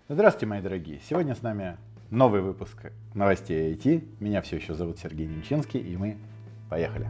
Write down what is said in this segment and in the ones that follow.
Здравствуйте, мои дорогие! Сегодня с нами новый выпуск новостей IT. Меня все еще зовут Сергей Немчинский, и мы поехали.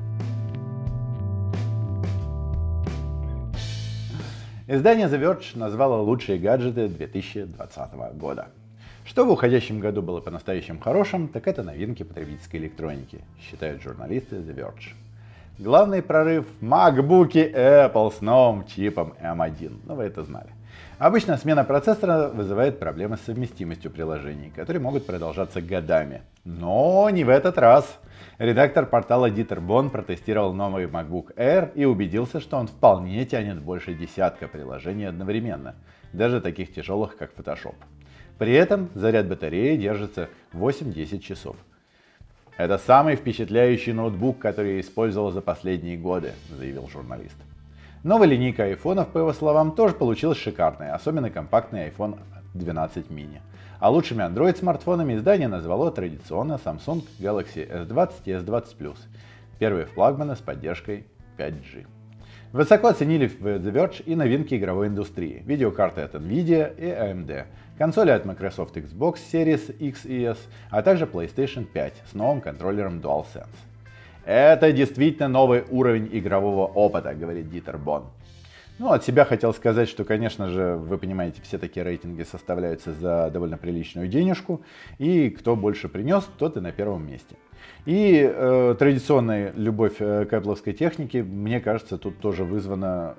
Издание The Verge назвало лучшие гаджеты 2020 года. Что в уходящем году было по-настоящему хорошим, так это новинки потребительской электроники, считают журналисты The Verge. Главный прорыв — MacBook'и Apple с новым чипом M1. Ну, вы это знали. Обычно смена процессора вызывает проблемы с совместимостью приложений, которые могут продолжаться годами. Но не в этот раз. Редактор портала Дитер Бон протестировал новый MacBook Air и убедился, что он вполне тянет больше десятка приложений одновременно, даже таких тяжелых, как Photoshop. При этом заряд батареи держится 8-10 часов. Это самый впечатляющий ноутбук, который я использовал за последние годы, заявил журналист. Новая линейка айфонов, по его словам, тоже получилась шикарной, особенно компактный iPhone 12 mini. А лучшими Android-смартфонами издание назвало традиционно Samsung Galaxy S20 и S20 Plus, первые флагманы с поддержкой 5G. Высоко оценили в The Verge и новинки игровой индустрии, видеокарты от Nvidia и AMD, консоли от Microsoft Xbox Series X и S, а также PlayStation 5 с новым контроллером DualSense. Это действительно новый уровень игрового опыта, говорит Дитер Бон. Ну, от себя хотел сказать, что, конечно же, вы понимаете, все такие рейтинги составляются за довольно приличную денежку, и кто больше принес, тот и на первом месте. И традиционная любовь к Apple'овской технике, мне кажется, тут тоже вызвана,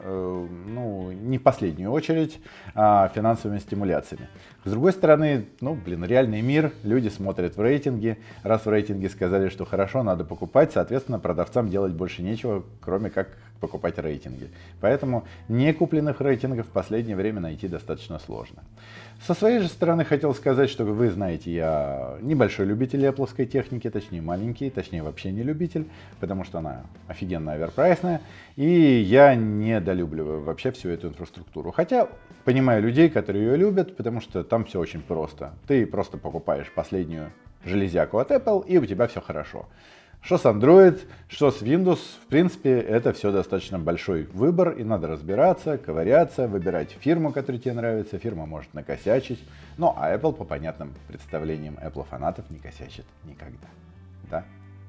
не в последнюю очередь, финансовыми стимуляциями. С другой стороны, реальный мир, люди смотрят в рейтинги, раз в рейтинге сказали, что хорошо, надо покупать, соответственно, продавцам делать больше нечего, кроме как покупать рейтинги. Поэтому некупленных рейтингов в последнее время найти достаточно сложно. Со своей же стороны хотел сказать, что вы знаете, я небольшой любитель Apple'овской техники, точнее маленький, точнее вообще не любитель, потому что она офигенно оверпрайсная, и я недолюбливаю вообще всю эту инфраструктуру. Хотя понимаю людей, которые ее любят, потому что там все очень просто. Ты просто покупаешь последнюю железяку от Apple, и у тебя все хорошо. Что с Android, что с Windows, в принципе, это все достаточно большой выбор, и надо разбираться, ковыряться, выбирать фирму, которая тебе нравится. Фирма может накосячить, а Apple, по понятным представлениям Apple фанатов, не косячит никогда. Да?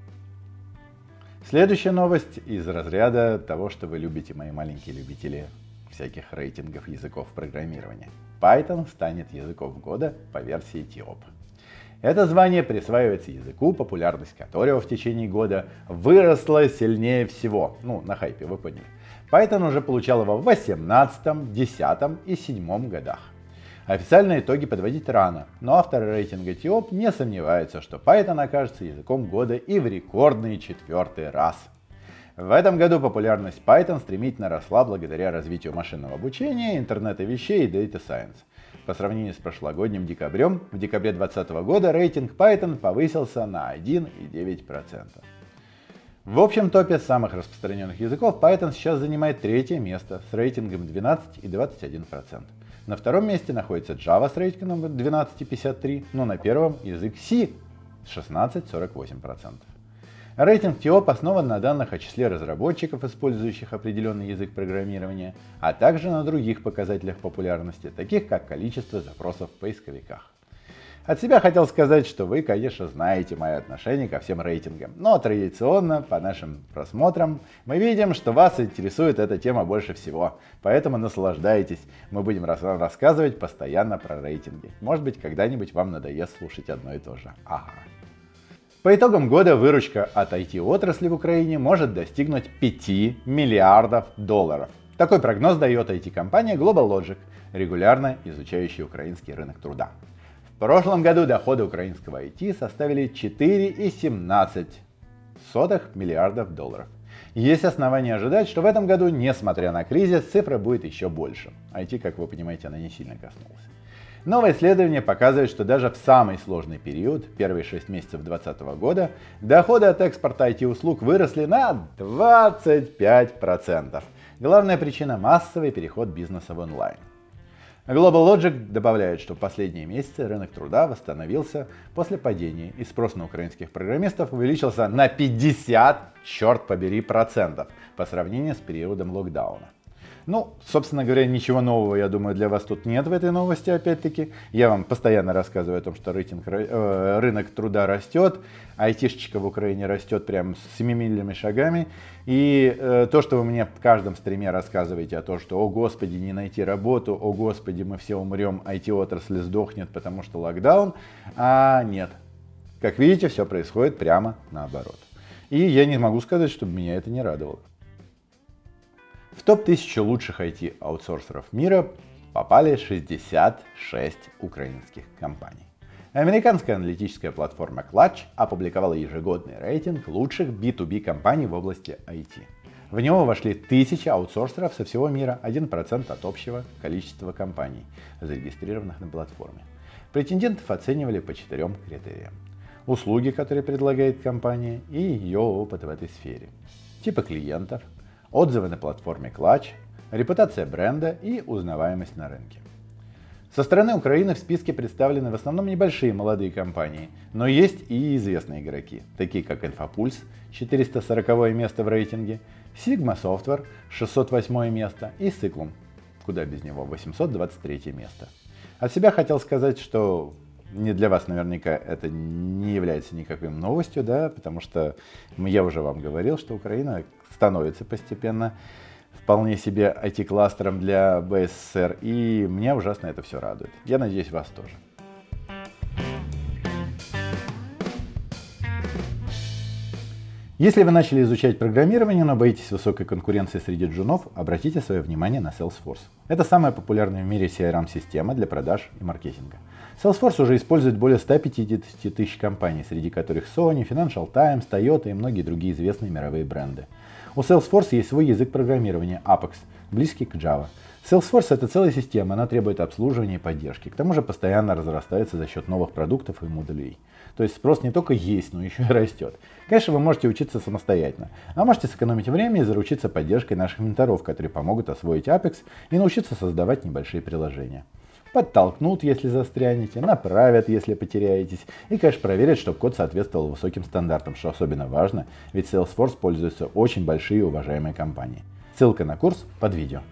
Следующая новость из разряда того, что вы любите, мои маленькие любители всяких рейтингов языков программирования. Python станет языком года по версии TIOP. Это звание присваивается языку, популярность которого в течение года выросла сильнее всего. На хайпе, вы поняли. Python уже получал его в 2018, 2010 и 2007 годах. Официальные итоги подводить рано, но авторы рейтинга TIOP не сомневаются, что Python окажется языком года и в рекордный 4-й раз. В этом году популярность Python стремительно росла благодаря развитию машинного обучения, интернета вещей и Data Science. По сравнению с прошлогодним декабрем, в декабре 2020 года рейтинг Python повысился на 1,9%. В общем топе самых распространенных языков Python сейчас занимает третье место с рейтингом 12,21%. На втором месте находится Java с рейтингом 12,53%, но на первом язык C с 16,48%. Рейтинг TIOP основан на данных о числе разработчиков, использующих определенный язык программирования, а также на других показателях популярности, таких как количество запросов в поисковиках. От себя хотел сказать, что вы, конечно, знаете мое отношение ко всем рейтингам, но традиционно, по нашим просмотрам, мы видим, что вас интересует эта тема больше всего, поэтому наслаждайтесь, мы будем рассказывать постоянно про рейтинги. Может быть, когда-нибудь вам надоест слушать одно и то же. Ага. По итогам года выручка от IT-отрасли в Украине может достигнуть 5 миллиардов долларов. Такой прогноз дает IT-компания GlobalLogic, регулярно изучающая украинский рынок труда. В прошлом году доходы украинского IT составили 4,17 миллиардов долларов. Есть основания ожидать, что в этом году, несмотря на кризис, цифра будет еще больше. IT, как вы понимаете, она не сильно коснулась. Новое исследование показывает, что даже в самый сложный период, первые 6 месяцев 2020 года, доходы от экспорта IT-услуг выросли на 25%. Главная причина — массовый переход бизнеса в онлайн. GlobalLogic добавляет, что в последние месяцы рынок труда восстановился после падения, и спрос на украинских программистов увеличился на 50, черт побери, процентов по сравнению с периодом локдауна. Ну, собственно говоря, ничего нового, я думаю, для вас тут нет в этой новости, опять-таки. Я вам постоянно рассказываю о том, что рынок труда растет, айтишечка в Украине растет прям семимильными шагами. И то, что вы мне в каждом стриме рассказываете о том, что, о господи, не найти работу, о господи, мы все умрем, IT-отрасль сдохнет, потому что локдаун, а нет. Как видите, все происходит прямо наоборот. И я не могу сказать, чтобы меня это не радовало. В топ-1000 лучших IT-аутсорсеров мира попали 66 украинских компаний. Американская аналитическая платформа Clutch опубликовала ежегодный рейтинг лучших B2B компаний в области IT. В него вошли 1000 аутсорсеров со всего мира, 1% от общего количества компаний, зарегистрированных на платформе. Претендентов оценивали по 4 критериям. Услуги, которые предлагает компания, и ее опыт в этой сфере. Типы клиентов, отзывы на платформе Clutch, репутация бренда и узнаваемость на рынке. Со стороны Украины в списке представлены в основном небольшие молодые компании, но есть и известные игроки, такие как Infopulse, 440 место в рейтинге, Sigma Software, 608 место и Cyclum, куда без него, 823 место. От себя хотел сказать, что не для вас наверняка это не является никакой новостью, да, потому что я уже вам говорил, что Украина становится постепенно вполне себе IT-кластером для БССР, и меня ужасно это все радует. Я надеюсь, вас тоже. Если вы начали изучать программирование, но боитесь высокой конкуренции среди джунов, обратите свое внимание на Salesforce. Это самая популярная в мире CRM-система для продаж и маркетинга. Salesforce уже использует более 150 тысяч компаний, среди которых Sony, Financial Times, Toyota и многие другие известные мировые бренды. У Salesforce есть свой язык программирования Apex, близкий к Java. Salesforce — это целая система, она требует обслуживания и поддержки. К тому же постоянно разрастается за счет новых продуктов и модулей. То есть спрос не только есть, но еще и растет. Конечно, вы можете учиться самостоятельно, а можете сэкономить время и заручиться поддержкой наших менторов, которые помогут освоить Apex и научиться создавать небольшие приложения. Подтолкнут, если застрянете, направят, если потеряетесь, и, конечно, проверят, чтобы код соответствовал высоким стандартам, что особенно важно, ведь Salesforce пользуются очень большие и уважаемые компании. Ссылка на курс под видео.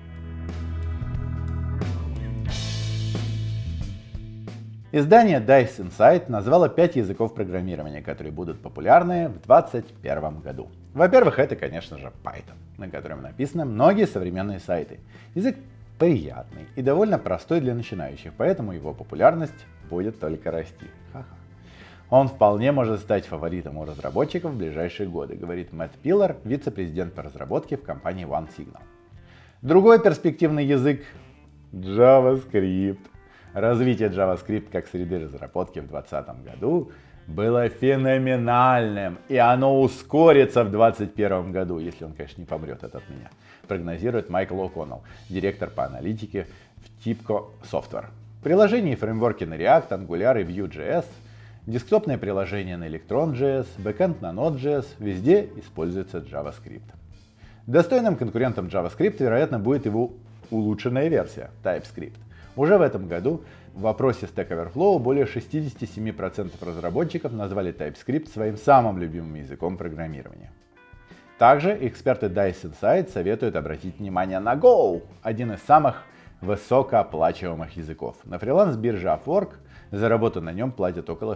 Издание Dice Insight назвало 5 языков программирования, которые будут популярны в 2021 году. Во-первых, это, конечно же, Python, на котором написаны многие современные сайты. Язык приятный и довольно простой для начинающих, поэтому его популярность будет только расти. Ха-ха. Он вполне может стать фаворитом у разработчиков в ближайшие годы, говорит Мэтт Пиллар, вице-президент по разработке в компании OneSignal. Другой перспективный язык — JavaScript. Развитие JavaScript как среды разработки в 2020 году было феноменальным, и оно ускорится в 2021 году, если он, конечно, не помрет от меня, прогнозирует Майкл О'Коннелл, директор по аналитике в TIBCO Software. Приложения и фреймворки на React, Angular и Vue.js, десктопные приложения на Electron.js, бэкэнд на Node.js, везде используется JavaScript. Достойным конкурентом JavaScript, вероятно, будет его улучшенная версия TypeScript. Уже в этом году в опросе Stack Overflow более 67% разработчиков назвали TypeScript своим самым любимым языком программирования. Также эксперты Dice Insight советуют обратить внимание на Go, один из самых высокооплачиваемых языков. На фриланс-бирже Upwork за работу на нем платят около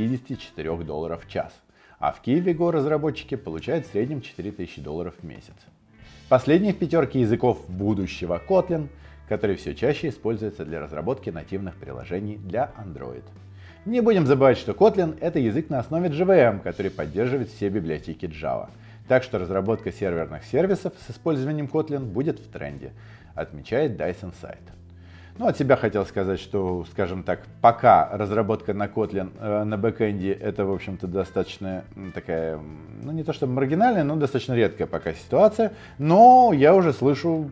$64 в час, а в Киеве Go разработчики получают в среднем $4000 в месяц. Последний в пятерке языков будущего Kotlin, который все чаще используется для разработки нативных приложений для Android. Не будем забывать, что Kotlin — это язык на основе JVM, который поддерживает все библиотеки Java. Так что разработка серверных сервисов с использованием Kotlin будет в тренде, отмечает Dice Insight. Ну, от себя хотел сказать, что, скажем так, пока разработка на Kotlin на бэкэнде — это, в общем-то, достаточно такая, ну, не то чтобы маргинальная, но достаточно редкая пока ситуация, но я уже слышу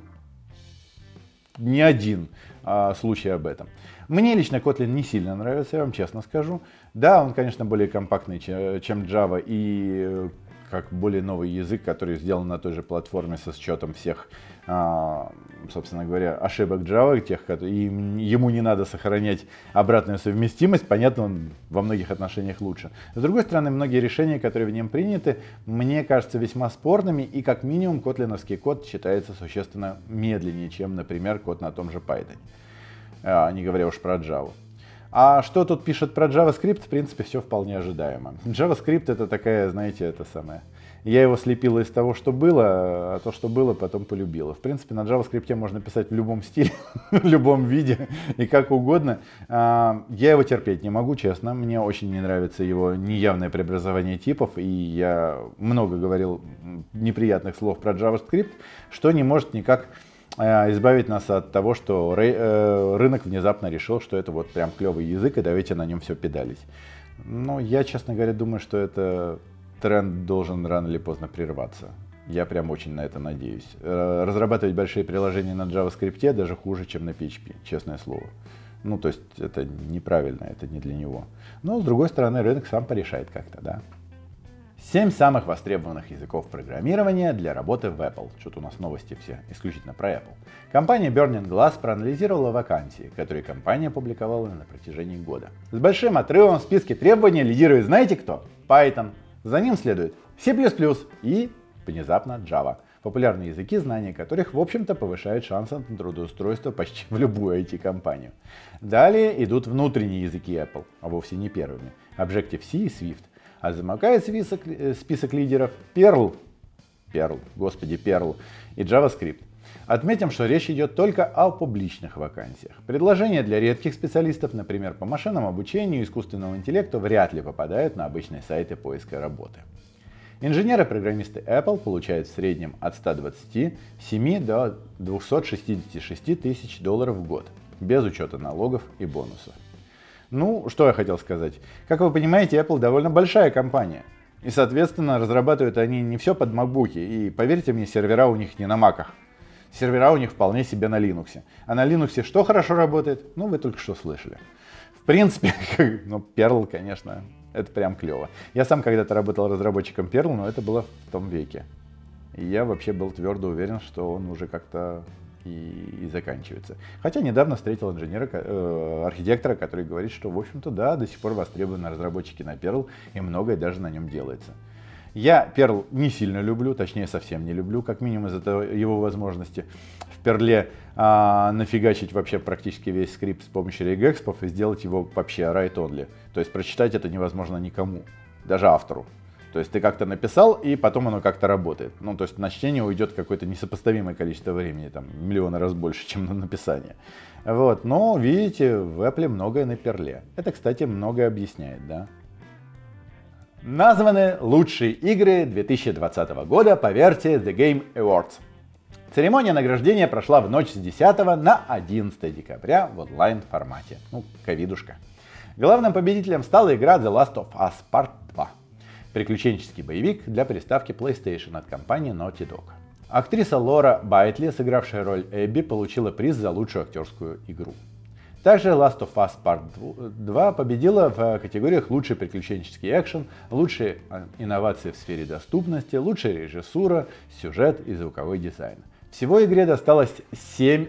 не один случай об этом. Мне лично Kotlin не сильно нравится, я вам честно скажу. Да, он, конечно, более компактный, чем Java, и как более новый язык, который сделан на той же платформе со счетом всех, собственно говоря, ошибок Java, тех, и ему не надо сохранять обратную совместимость, понятно, он во многих отношениях лучше. С другой стороны, многие решения, которые в нем приняты, мне кажутся весьма спорными, и как минимум котлиновский код считается существенно медленнее, чем, например, код на том же Python, не говоря уж про Java. А что тут пишет про JavaScript, в принципе, все вполне ожидаемо. JavaScript это такая, знаете, это самое. Я его слепила из того, что было, а то, что было, потом полюбила. В принципе, на JavaScript можно писать в любом стиле, в любом виде и как угодно. Я его терпеть не могу, честно. Мне очень не нравится его неявное преобразование типов, и я много говорил неприятных слов про JavaScript, что не может никак избавить нас от того, что рынок внезапно решил, что это вот прям клевый язык, и давайте на нем все педалить. Но я, честно говоря, думаю, что это тренд должен рано или поздно прерваться. Я прям очень на это надеюсь. Разрабатывать большие приложения на JavaScript даже хуже, чем на PHP, честное слово. Ну, то есть это неправильно, это не для него. Но, с другой стороны, рынок сам порешает как-то, да. 7 самых востребованных языков программирования для работы в Apple. Что-то у нас новости все исключительно про Apple. Компания Burning Glass проанализировала вакансии, которые компания опубликовала на протяжении года. С большим отрывом в списке требований лидирует знаете кто? Python. За ним следует C++ и, внезапно, Java. Популярные языки, знания которых, в общем-то, повышают шансы на трудоустройство почти в любую IT-компанию. Далее идут внутренние языки Apple, а вовсе не первыми. Objective-C и Swift. А замыкает список лидеров Perl и JavaScript. Отметим, что речь идет только о публичных вакансиях. Предложения для редких специалистов, например, по машинному обучению и искусственному интеллекту, вряд ли попадают на обычные сайты поиска работы. Инженеры-программисты Apple получают в среднем от 127 до 266 тысяч долларов в год, без учета налогов и бонусов. Ну, что я хотел сказать. Как вы понимаете, Apple довольно большая компания. И, соответственно, разрабатывают они не все под макбуки. И, поверьте мне, сервера у них не на маках. Сервера у них вполне себе на Linux. А на Linux что хорошо работает? Ну, вы только что слышали. В принципе, ну, Perl, конечно, это прям клево. Я сам когда-то работал разработчиком Perl, но это было в том веке. И я вообще был твердо уверен, что он уже как-то и заканчивается. Хотя недавно встретил архитектора, который говорит, что, в общем-то, да, до сих пор востребованы разработчики на Perl, и многое даже на нем делается. Я Perl не сильно люблю, точнее, совсем не люблю, как минимум из-за его возможности в Perl нафигачить вообще практически весь скрипт с помощью регэкспов и сделать его вообще write-only. То есть прочитать это невозможно никому, даже автору. То есть ты как-то написал, и потом оно как-то работает. Ну, то есть на чтение уйдет какое-то несопоставимое количество времени, там, миллионы раз больше, чем на написание. Вот, но, видите, в Apple многое на Перле. Это, кстати, многое объясняет, да. Названы лучшие игры 2020 года по версии The Game Awards. Церемония награждения прошла в ночь с 10 на 11 декабря в онлайн-формате. Ну, ковидушка. Главным победителем стала игра The Last of Us Part 2. Приключенческий боевик для приставки PlayStation от компании Naughty Dog. Актриса Лора Байтли, сыгравшая роль Эбби, получила приз за лучшую актерскую игру. Также Last of Us Part 2 победила в категориях лучший приключенческий экшен, лучшие инновации в сфере доступности, лучшая режиссура, сюжет и звуковой дизайн. Всего игре досталось 7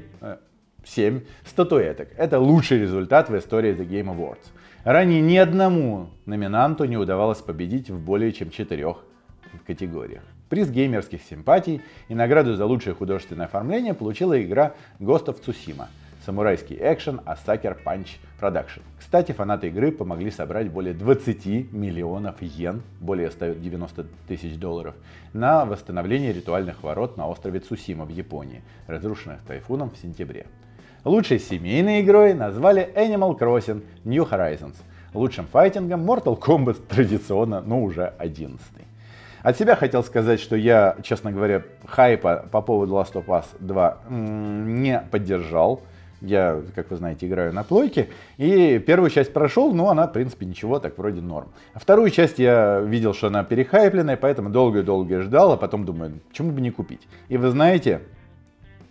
статуэток. Это лучший результат в истории The Game Awards. Ранее ни одному номинанту не удавалось победить в более чем 4 категориях. Приз геймерских симпатий и награду за лучшее художественное оформление получила игра Ghost of Tsushima, самурайский экшен от Sucker Punch Production. Кстати, фанаты игры помогли собрать более 20 миллионов йен, более 190 тысяч долларов, на восстановление ритуальных ворот на острове Цусима в Японии, разрушенных тайфуном в сентябре. Лучшей семейной игрой назвали Animal Crossing New Horizons. Лучшим файтингом Mortal Kombat традиционно, но уже 11-й. От себя хотел сказать, что я, честно говоря, хайпа по поводу Last of Us 2 не поддержал. Я, как вы знаете, играю на плойке. И первую часть прошел, но она, в принципе, ничего, так вроде норм. А вторую часть я видел, что она перехайпленная, поэтому долго-долго ждал, а потом думаю, почему бы не купить. И вы знаете,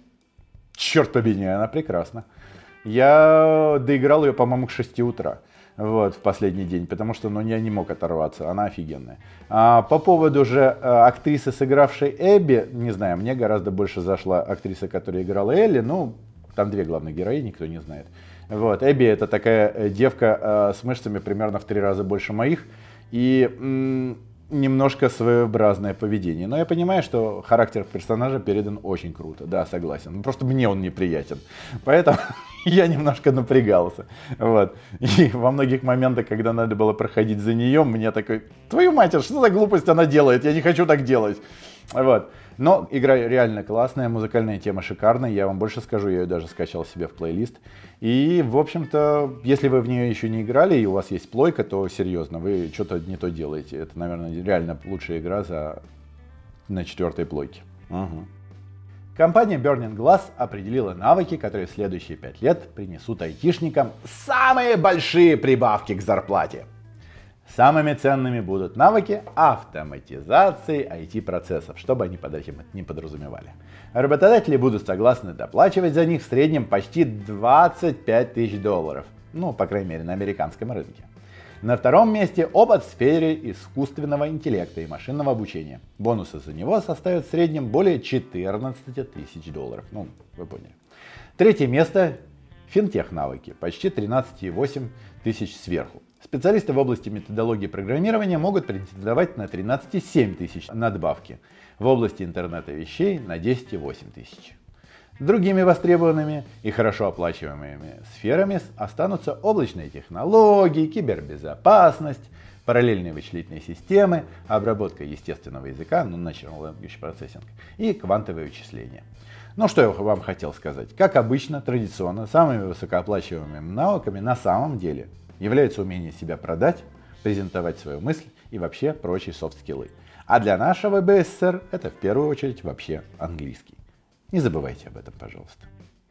черт побери, она прекрасна. Я доиграл ее, по-моему, к 6 утра. вот, в последний день, потому что, ну, я не мог оторваться, она офигенная. По поводу же актрисы, сыгравшей Эбби, не знаю, мне гораздо больше зашла актриса, которая играла Элли, ну, там две главных героини, никто не знает. Вот, Эбби это такая девка с мышцами примерно в 3 раза больше моих, и немножко своеобразное поведение. Но я понимаю, что характер персонажа передан очень круто, да, согласен. Просто мне он неприятен, поэтому я немножко напрягался. Вот. И во многих моментах, когда надо было проходить за нее, мне такой, твою мать, что за глупость она делает, я не хочу так делать. Вот. Но игра реально классная, музыкальная тема шикарная, я вам больше скажу, я ее даже скачал себе в плейлист. И, в общем-то, если вы в нее еще не играли и у вас есть плойка, то серьезно, вы что-то не то делаете. Это, наверное, реально лучшая игра на 4-й плойке. Угу. Компания Burning Glass определила навыки, которые в следующие 5 лет принесут айтишникам самые большие прибавки к зарплате. Самыми ценными будут навыки автоматизации IT-процессов, чтобы они под этим не подразумевали. Работодатели будут согласны доплачивать за них в среднем почти $25 тысяч. Ну, по крайней мере, на американском рынке. На втором месте опыт в сфере искусственного интеллекта и машинного обучения. Бонусы за него составят в среднем более $14 тысяч. Ну, вы поняли. Третье место – финтех-навыки, почти 13,8 тысяч сверху. Специалисты в области методологии программирования могут претендовать на 13,7 тысяч надбавки, в области интернета вещей на 10,8 тысяч. Другими востребованными и хорошо оплачиваемыми сферами останутся облачные технологии, кибербезопасность, параллельные вычислительные системы, обработка естественного языка, Natural Language Processing, и квантовые вычисления. Ну что я вам хотел сказать. Как обычно, традиционно, самыми высокооплачиваемыми навыками на самом деле является умение себя продать, презентовать свою мысль и вообще прочие софт-скиллы. А для нашего БССР это в первую очередь вообще английский. Не забывайте об этом, пожалуйста.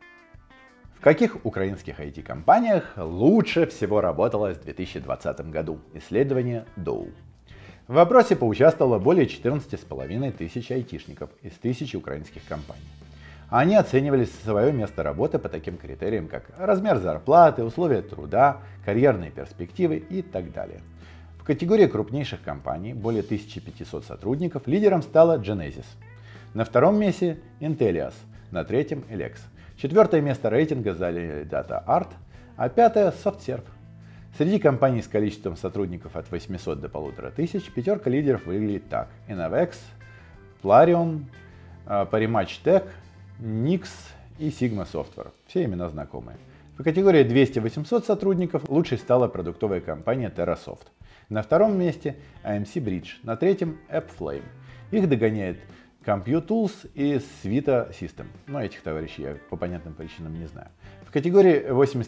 В каких украинских IT-компаниях лучше всего работалось в 2020 году? Исследование Dow. В опросе поучаствовало более 14,5 тысяч айтишников из 1000 украинских компаний. Они оценивали свое место работы по таким критериям, как размер зарплаты, условия труда, карьерные перспективы и так далее. В категории крупнейших компаний, более 1500 сотрудников, лидером стала Genesys. На втором месте Intellias, на третьем Elex. Четвертое место рейтинга заняли DataArt, а пятое SoftServe. Среди компаний с количеством сотрудников от 800 до 1500 пятерка лидеров выглядит так: Innovex, Plarium, Parimatch Tech, Nix и Sigma Software. Все имена знакомые. В категории 200-800 сотрудников лучшей стала продуктовая компания TerraSoft. На втором месте AMC Bridge, на третьем AppFlame. Их догоняет CompuTools и Svita System. Но этих товарищей я по понятным причинам не знаю. В категории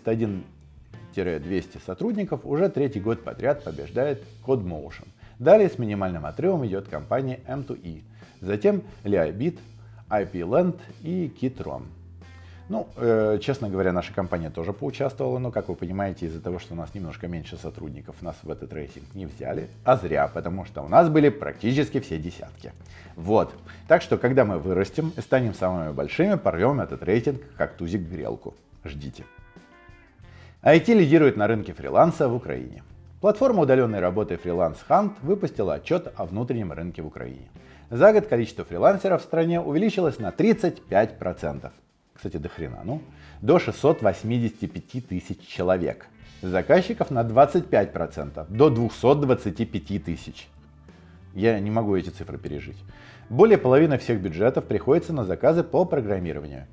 81-200 сотрудников уже третий год подряд побеждает CodeMotion. Далее с минимальным отрывом идет компания M2E. Затем Liabit, IP-Land и Kitron. Ну, честно говоря, наша компания тоже поучаствовала, но, как вы понимаете, из-за того, что у нас немножко меньше сотрудников, нас в этот рейтинг не взяли, а зря, потому что у нас были практически все десятки. Вот. Так что, когда мы вырастем и станем самыми большими, порвем этот рейтинг как тузик грелку. Ждите. IT лидирует на рынке фриланса в Украине. Платформа удаленной работы Freelance Hunt выпустила отчет о внутреннем рынке в Украине. За год количество фрилансеров в стране увеличилось на 35%. Кстати, до хрена, до 685 тысяч человек. Заказчиков на 25%, до 225 тысяч. Я не могу эти цифры пережить. Более половины всех бюджетов приходится на заказы по программированию,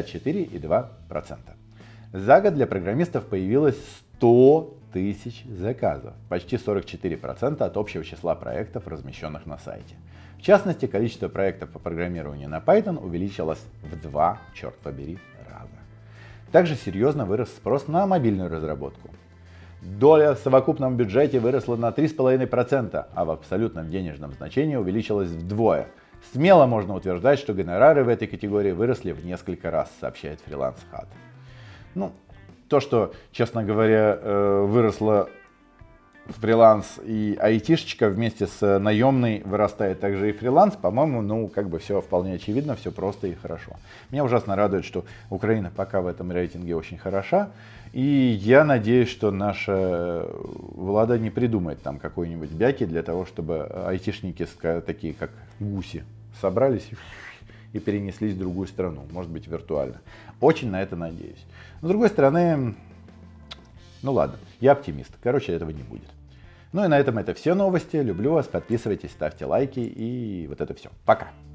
54,2%. За год для программистов появилось 100 тысяч заказов, почти 44% от общего числа проектов, размещенных на сайте. В частности, количество проектов по программированию на Python увеличилось в 2, черт побери, раза. Также серьезно вырос спрос на мобильную разработку. Доля в совокупном бюджете выросла на 3,5%, а в абсолютном денежном значении увеличилась вдвое. Смело можно утверждать, что гонорары в этой категории выросли в несколько раз, сообщает Freelance Hut. То, что, честно говоря, выросло фриланс и айтишечка вместе с наемной вырастает также и фриланс, по-моему, ну, как бы все вполне очевидно, все просто и хорошо. Меня ужасно радует, что Украина пока в этом рейтинге очень хороша, и я надеюсь, что наша влада не придумает там какой-нибудь бяки для того, чтобы айтишники, такие как гуси, собрались и перенеслись в другую страну, может быть, виртуально. Очень на это надеюсь. Но с другой стороны, ну ладно, я оптимист. Короче, этого не будет. Ну и на этом это все новости. Люблю вас, подписывайтесь, ставьте лайки и вот это все. Пока.